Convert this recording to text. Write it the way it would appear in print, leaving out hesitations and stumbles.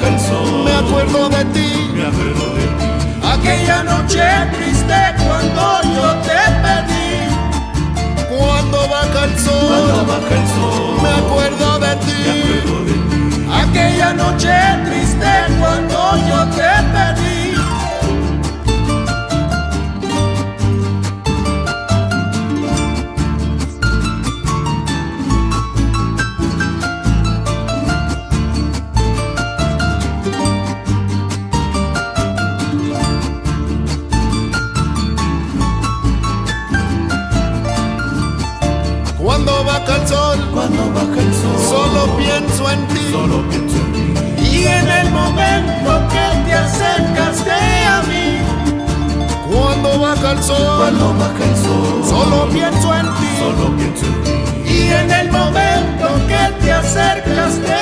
baja el sol, me acuerdo de ti, me acuerdo de ti. aquella noche triste cuando yo te pedí. Cuando baja el sol, Cuando baja el sol, me acuerdo de me ti, acuerdo de ti. aquella noche triste cuando yo te pedí. Cuando baja el sol, Cuando baja el sol, solo pienso en ti. solo pienso en ti. Y en el momento que te acercaste a mí. Cuando baja el sol, Cuando baja el sol, solo pienso en ti. solo pienso en ti. Y en el momento que te acercaste